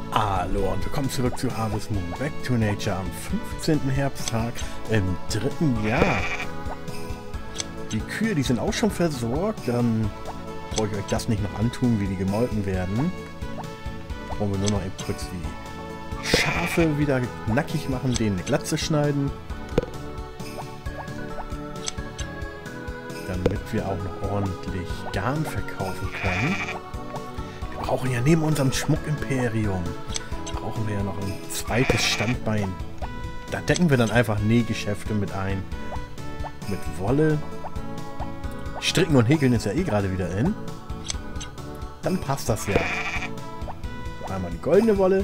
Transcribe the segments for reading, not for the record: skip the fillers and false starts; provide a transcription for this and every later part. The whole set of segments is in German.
Hallo und willkommen zurück zu Harvest Moon Back to Nature am 15. Herbsttag im 3. Jahr. Die Kühe, die sind auch schon versorgt, dann brauche ich euch das nicht noch antun, wie die gemolken werden. Brauchen wir nur noch eben kurz die Schafe wieder nackig machen, denen eine Glatze schneiden. Damit wir auch noch ordentlich Garn verkaufen können. Wir brauchen ja neben unserem Schmuckimperium brauchen wir ja noch ein zweites Standbein. Da decken wir dann einfach Nähgeschäfte mit ein. Mit Wolle. Stricken und Häkeln ist ja eh gerade wieder in. Dann passt das ja. Einmal die goldene Wolle.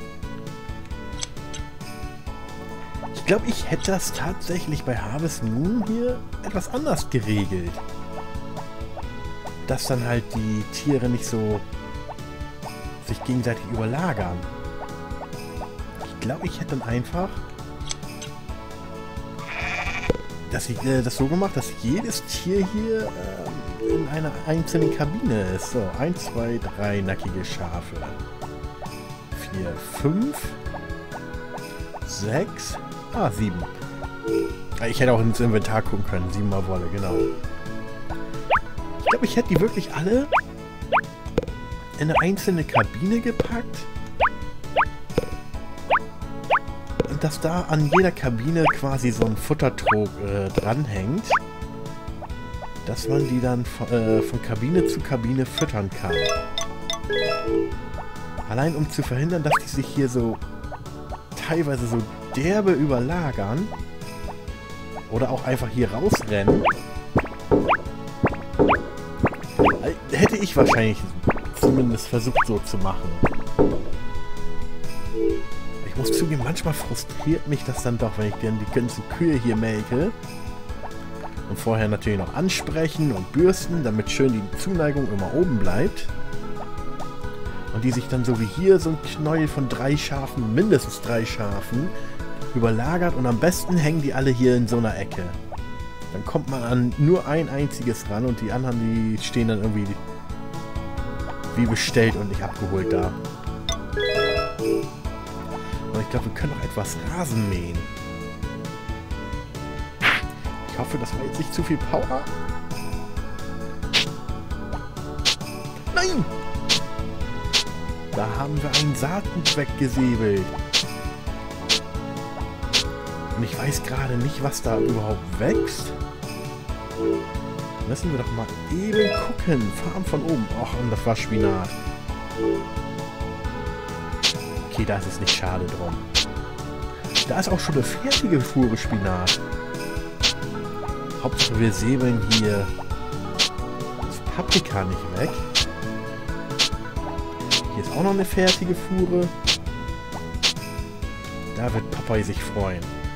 Ich glaube, ich hätte das tatsächlich bei Harvest Moon hier etwas anders geregelt. Dass dann halt die Tiere nicht so sich gegenseitig überlagern. Ich glaube, ich hätte dann einfach das so gemacht, dass jedes Tier hier in einer einzelnen Kabine ist. So, 1, 2, 3 nackige Schafe. 4, 5, 6, 7. Ich hätte auch ins Inventar gucken können. 7 mal Wolle, genau. Ich glaube, ich hätte die wirklich alle in eine einzelne Kabine gepackt. Und dass da an jeder Kabine quasi so ein Futtertrog dranhängt. Dass man die dann von Kabine zu Kabine füttern kann. Allein um zu verhindern, dass die sich hier so teilweise so derbe überlagern. Oder auch einfach hier rausrennen. Hätte ich wahrscheinlich zumindest versucht so zu machen. Ich muss zugeben, manchmal frustriert mich das dann doch, wenn ich dann die ganzen Kühe hier melke. Und vorher natürlich noch ansprechen und bürsten, damit schön die Zuneigung immer oben bleibt. Und die sich dann so wie hier so ein Knäuel von 3 Schafen, mindestens 3 Schafen, überlagert. Und am besten hängen die alle hier in so einer Ecke. Dann kommt man an nur ein einziges ran und die anderen, die stehen dann irgendwie wie bestellt und nicht abgeholt da. Aber ich glaube, wir können noch etwas Rasen mähen. Ich hoffe, das war jetzt nicht zu viel Power. Nein! Da haben wir einen Saatgut weggesäbelt. Und ich weiß gerade nicht, was da überhaupt wächst. Müssen wir doch mal eben gucken. Farm von oben. Och, und das war Spinat. Okay, da ist es nicht schade drum. Da ist auch schon eine fertige Fuhre Spinat. Hauptsache wir säbeln hier das Paprika nicht weg. Hier ist auch noch eine fertige Fuhre. Da wird Popeye sich freuen.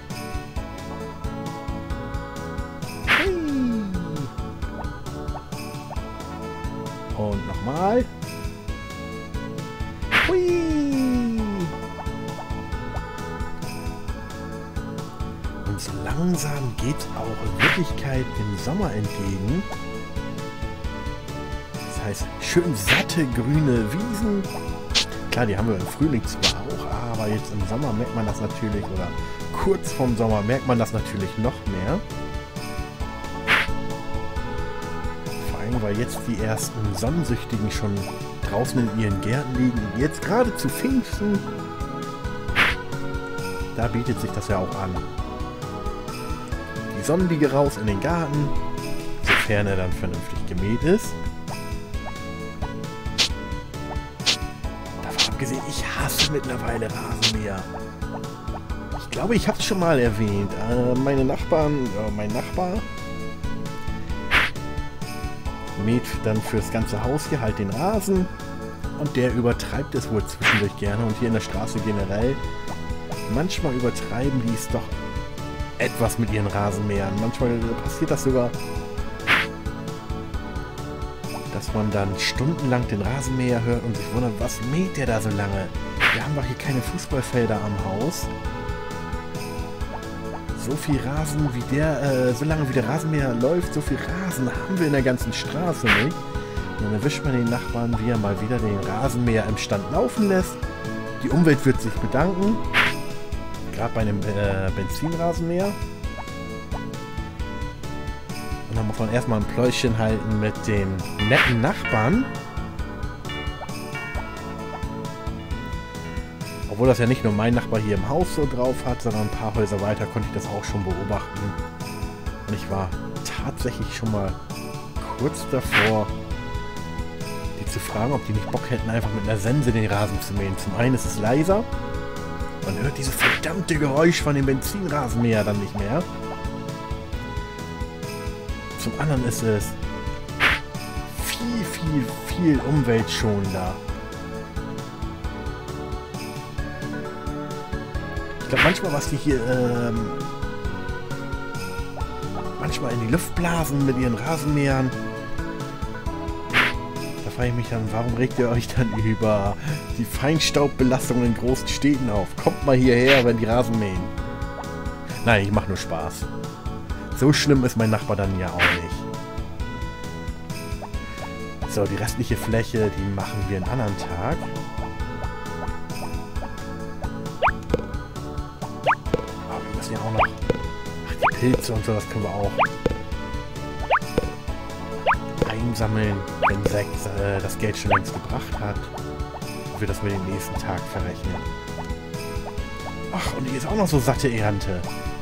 Und nochmal. Hui! Und so langsam geht es auch in Wirklichkeit dem Sommer entgegen. Das heißt, schön satte grüne Wiesen. Klar, die haben wir im Frühling zwar auch, aber jetzt im Sommer merkt man das natürlich, oder kurz vorm Sommer merkt man das natürlich noch mehr. Weil jetzt die ersten Sonnensüchtigen schon draußen in ihren Gärten liegen. Und jetzt gerade zu Pfingsten, da bietet sich das ja auch an. Die Sonnenliege raus in den Garten, sofern er dann vernünftig gemäht ist. Davon abgesehen, ich hasse mittlerweile Rasenmäher. Ich glaube, ich habe es schon mal erwähnt. Mein Nachbar mäht dann fürs ganze Haus hier halt den Rasen und der übertreibt es wohl zwischendurch gerne und hier in der Straße generell. Manchmal übertreiben die es doch etwas mit ihren Rasenmähern. Manchmal passiert das sogar, dass man dann stundenlang den Rasenmäher hört und sich wundert, was mäht der da so lange? Wir haben doch hier keine Fußballfelder am Haus. So viel Rasen wie der, so lange wie der Rasenmäher läuft, so viel Rasen haben wir in der ganzen Straße nicht. Und dann erwischt man den Nachbarn, wie er mal wieder den Rasenmäher im Stand laufen lässt. Die Umwelt wird sich bedanken. Gerade bei einem Benzinrasenmäher. Und dann muss man erstmal ein Pläuschen halten mit den netten Nachbarn. Obwohl das ja nicht nur mein Nachbar hier im Haus so drauf hat, sondern ein paar Häuser weiter konnte ich das auch schon beobachten. Und ich war tatsächlich schon mal kurz davor, die zu fragen, ob die nicht Bock hätten, einfach mit einer Sense den Rasen zu mähen. Zum einen ist es leiser, man hört dieses verdammte Geräusch von dem Benzinrasenmäher dann nicht mehr. Zum anderen ist es viel umweltschonender. Ich glaube manchmal, was die hier manchmal in die Luft blasen mit ihren Rasenmähern. Da frage ich mich dann, warum regt ihr euch dann über die Feinstaubbelastung in großen Städten auf? Kommt mal hierher, wenn die Rasen mähen. Nein, ich mache nur Spaß. So schlimm ist mein Nachbar dann ja auch nicht. So, die restliche Fläche, die machen wir einen anderen Tag. Aber wir müssen ja auch noch... Ach, die Pilze und so, das können wir auch einsammeln, wenn Zack das Geld schon längst gebracht hat. Und wir das mit dem nächsten Tag verrechnen. Ach, und hier ist auch noch so satte Ernte.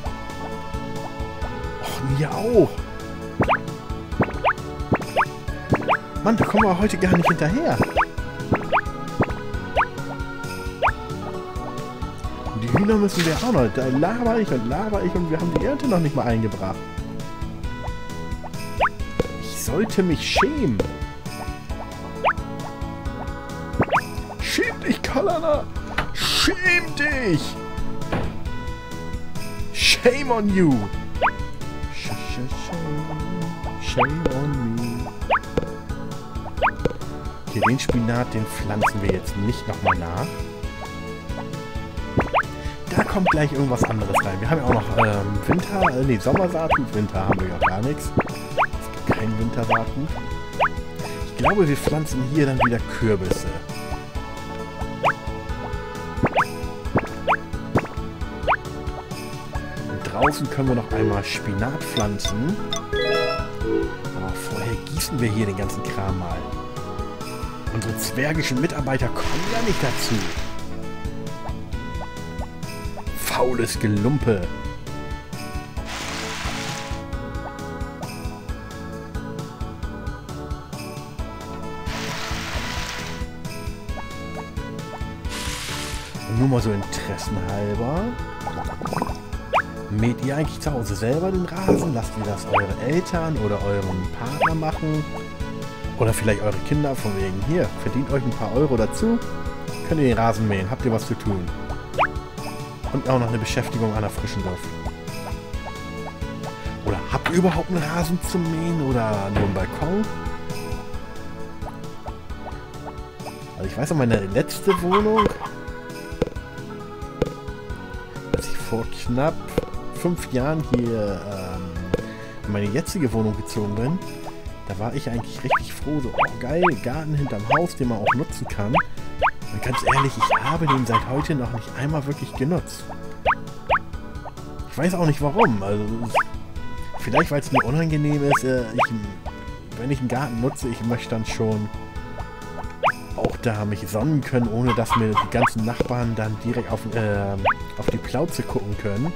Och, mir auch. Mann, da kommen wir heute gar nicht hinterher. Und die Hühner müssen wir auch noch. Da laber ich und wir haben die Ernte noch nicht mal eingebracht. Ich sollte mich schämen. Schäm dich, Kalana! Schäm dich! Shame on you! Shame on me. Okay, den Spinat, den pflanzen wir jetzt nicht nochmal nach. Da kommt gleich irgendwas anderes rein. Wir haben ja auch noch Sommersaatgut. Winter haben wir ja gar nichts. Es gibt kein Wintersaatgut. Ich glaube, wir pflanzen hier dann wieder Kürbisse. Und draußen können wir noch einmal Spinat pflanzen. Aber vorher gießen wir hier den ganzen Kram mal. Unsere zwergischen Mitarbeiter kommen ja nicht dazu. Faules Gelumpe. Und nur mal so interessenhalber. Mäht ihr eigentlich zu Hause selber den Rasen? Lasst ihr das eure Eltern oder euren Partner machen? Oder vielleicht eure Kinder von wegen, hier, verdient euch ein paar Euro dazu, könnt ihr den Rasen mähen, habt ihr was zu tun. Und auch noch eine Beschäftigung an der frischen Luft. Oder habt ihr überhaupt einen Rasen zum Mähen oder nur einen Balkon? Also ich weiß noch, meine letzte Wohnung, als ich vor knapp 5 Jahren hier in meine jetzige Wohnung gezogen bin, da war ich eigentlich richtig froh, so, oh geil, Garten hinterm Haus, den man auch nutzen kann. Und ganz ehrlich, ich habe den seit heute noch nicht einmal wirklich genutzt. Ich weiß auch nicht warum, also vielleicht weil es mir unangenehm ist, wenn ich einen Garten nutze, ich möchte dann schon auch da mich sonnen können, ohne dass mir die ganzen Nachbarn dann direkt auf die Plauze gucken können.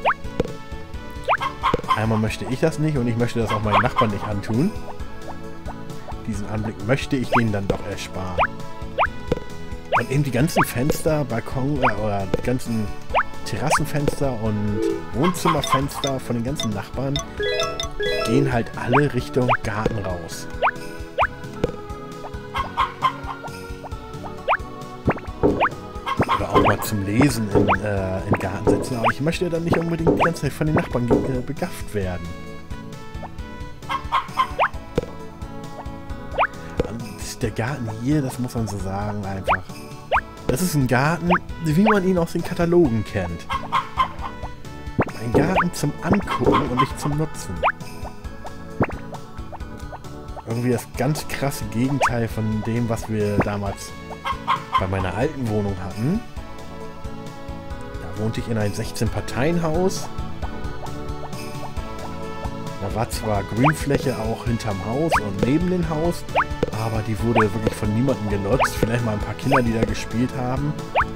Einmal möchte ich das nicht und ich möchte das auch meinen Nachbarn nicht antun. Diesen Anblick möchte ich denen dann doch ersparen. Und eben die ganzen Fenster, Balkon oder die ganzen Terrassenfenster und Wohnzimmerfenster von den ganzen Nachbarn gehen halt alle Richtung Garten raus. Oder auch mal zum Lesen in den Garten setzen. Aber ich möchte dann nicht unbedingt die ganze Zeit von den Nachbarn begafft werden. Der Garten hier, das muss man so sagen, einfach. Das ist ein Garten, wie man ihn aus den Katalogen kennt. Ein Garten zum Angucken und nicht zum Nutzen. Irgendwie das ganz krasse Gegenteil von dem, was wir damals bei meiner alten Wohnung hatten. wohnte ich in einem 16-Parteien-Haus. Da war zwar Grünfläche auch hinterm Haus und neben dem Haus, aber die wurde wirklich von niemandem genutzt. Vielleicht mal ein paar Kinder, die da gespielt haben.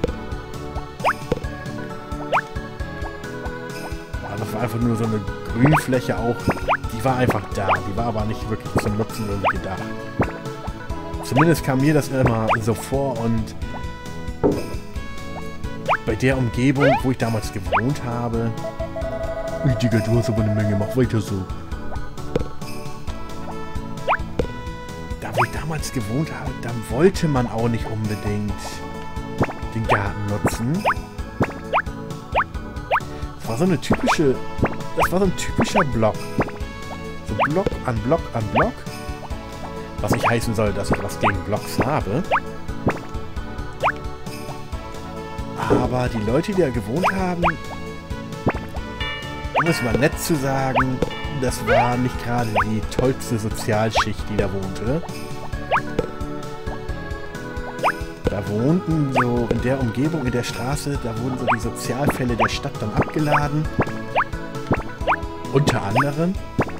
Aber das war einfach nur so eine Grünfläche auch. Die war einfach da. Die war aber nicht wirklich zum Nutzen irgendwie gedacht. Zumindest kam mir das immer so vor und bei der Umgebung, wo ich damals gewohnt habe. Ui, Digga, du hast aber eine Menge, mach weiter so. Da, wo ich damals gewohnt habe, da wollte man auch nicht unbedingt den Garten nutzen. Das war so eine typische, das war so ein typischer Block. So Block an Block an Block. Was nicht heißen soll, dass ich was gegen Blocks habe. Aber die Leute, die da gewohnt haben, um es mal nett zu sagen, das war nicht gerade die tollste Sozialschicht, die da wohnte. Da wohnten so in der Umgebung, in der Straße, da wurden so die Sozialfälle der Stadt dann abgeladen. Unter anderem.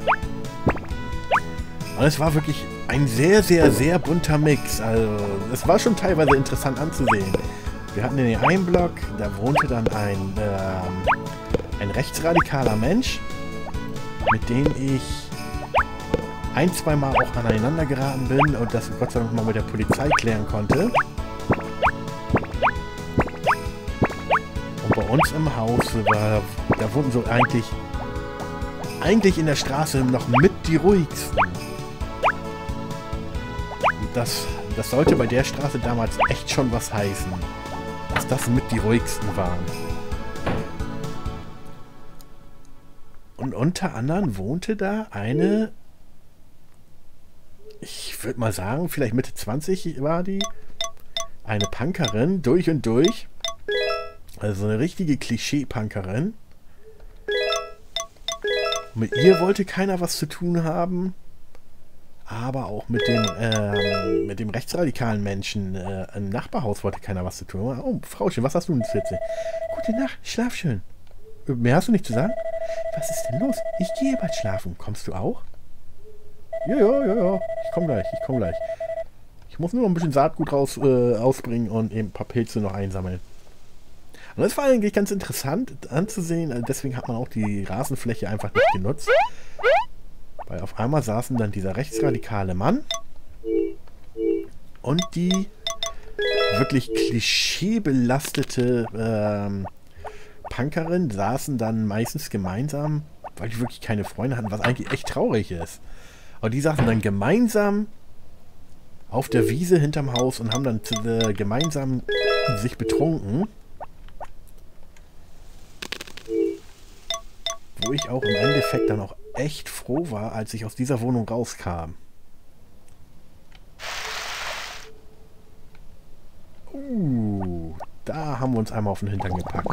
Und es war wirklich ein sehr, sehr, sehr bunter Mix. Also, es war schon teilweise interessant anzusehen. Wir hatten in dem einen Block, da wohnte dann ein rechtsradikaler Mensch, mit dem ich ein-, zweimal auch aneinander geraten bin und das Gott sei Dank mal mit der Polizei klären konnte. Und bei uns im Haus da wurden so eigentlich in der Straße noch mit die ruhigsten. Das sollte bei der Straße damals echt schon was heißen. Dass das mit die ruhigsten waren. Und unter anderem wohnte da eine, ich würde mal sagen, vielleicht Mitte 20 war die, eine Punkerin, durch und durch. Also eine richtige Klischee-Punkerin. Mit ihr wollte keiner was zu tun haben. Aber auch mit dem rechtsradikalen Menschen im Nachbarhaus wollte keiner was zu tun. Oh, Frauchen, was hast du denn zu erzählen? Gute Nacht, schlaf schön. Mehr hast du nicht zu sagen? Was ist denn los? Ich gehe bald schlafen. Kommst du auch? Ja. Ich komm gleich. Ich muss nur noch ein bisschen Saatgut ausbringen und eben ein paar Pilze noch einsammeln. Und das war eigentlich ganz interessant anzusehen. Deswegen hat man auch die Rasenfläche einfach nicht genutzt. Weil auf einmal saßen dann dieser rechtsradikale Mann und die wirklich klischeebelastete Punkerin saßen dann meistens gemeinsam, weil die wirklich keine Freunde hatten, was eigentlich echt traurig ist. Aber die saßen dann gemeinsam auf der Wiese hinterm Haus und haben dann gemeinsam sich betrunken. Wo ich auch im Endeffekt dann auch echt froh war, als ich aus dieser Wohnung rauskam. Da haben wir uns einmal auf den Hintern gepackt.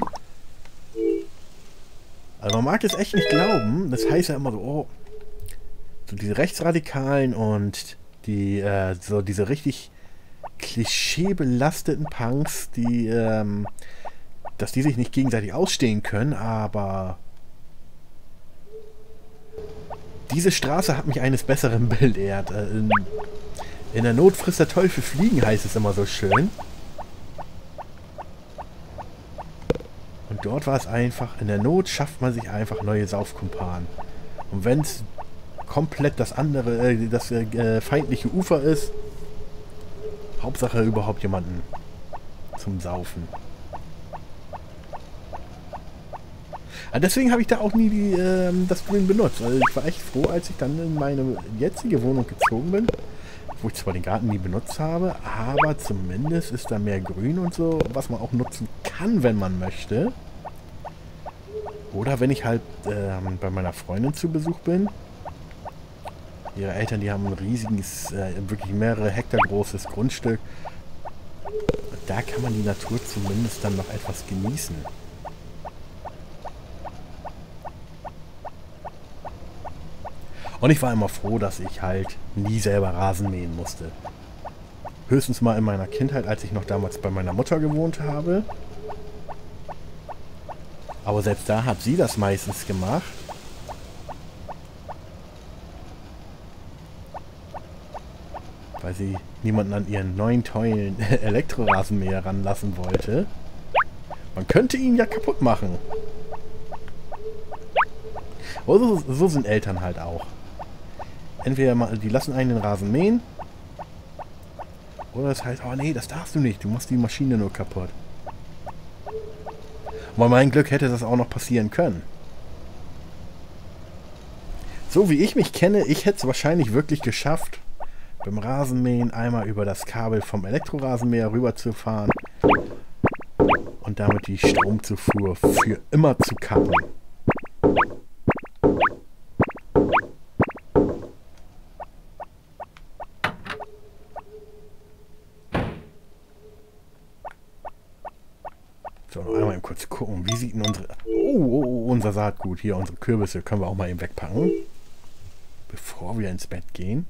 Also man mag es echt nicht glauben. Das heißt ja immer so, oh, so diese Rechtsradikalen und die, so diese richtig klischeebelasteten Punks, die, dass die sich nicht gegenseitig ausstehen können, aber diese Straße hat mich eines Besseren belehrt. In der Not frisst der Teufel Fliegen, heißt es immer so schön. Und dort war es einfach, in der Not schafft man sich einfach neue Saufkumpanen. Und wenn es komplett das andere, das feindliche Ufer ist, Hauptsache überhaupt jemanden zum Saufen. Deswegen habe ich da auch nie das Grün benutzt. Also ich war echt froh, als ich dann in meine jetzige Wohnung gezogen bin, wo ich zwar den Garten nie benutzt habe, aber zumindest ist da mehr Grün und so, was man auch nutzen kann, wenn man möchte. Oder wenn ich halt bei meiner Freundin zu Besuch bin. Ihre Eltern, die haben ein riesiges, wirklich mehrere Hektar großes Grundstück. Da kann man die Natur zumindest dann noch etwas genießen. Und ich war immer froh, dass ich halt nie selber Rasen mähen musste. Höchstens mal in meiner Kindheit, als ich noch damals bei meiner Mutter gewohnt habe. Aber selbst da hat sie das meistens gemacht. Weil sie niemanden an ihren neuen tollen Elektrorasenmäher ranlassen wollte. Man könnte ihn ja kaputt machen. Aber so sind Eltern halt auch. Entweder mal, die lassen einen den Rasen mähen. Oder das heißt, oh nee, das darfst du nicht. Du machst die Maschine nur kaputt. Bei meinem Glück hätte das auch noch passieren können. So wie ich mich kenne, ich hätte es wahrscheinlich wirklich geschafft, beim Rasenmähen einmal über das Kabel vom Elektrorasenmäher rüberzufahren und damit die Stromzufuhr für immer zu kappen. So, noch einmal kurz gucken, wie sieht denn unsere... Oh, unser Saatgut. Hier, unsere Kürbisse können wir auch mal eben wegpacken. Bevor wir ins Bett gehen.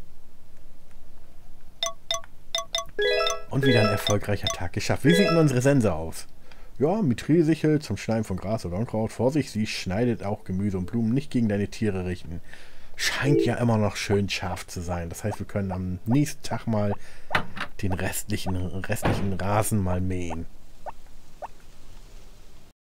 Und wieder ein erfolgreicher Tag geschafft. Wie sieht denn unsere Sense aus? Ja, Mithrilsichel zum Schneiden von Gras oder Unkraut. Vorsicht, sie schneidet auch Gemüse und Blumen nicht gegen deine Tiere richten. Scheint ja immer noch schön scharf zu sein. Das heißt, wir können am nächsten Tag mal den restlichen Rasen mal mähen.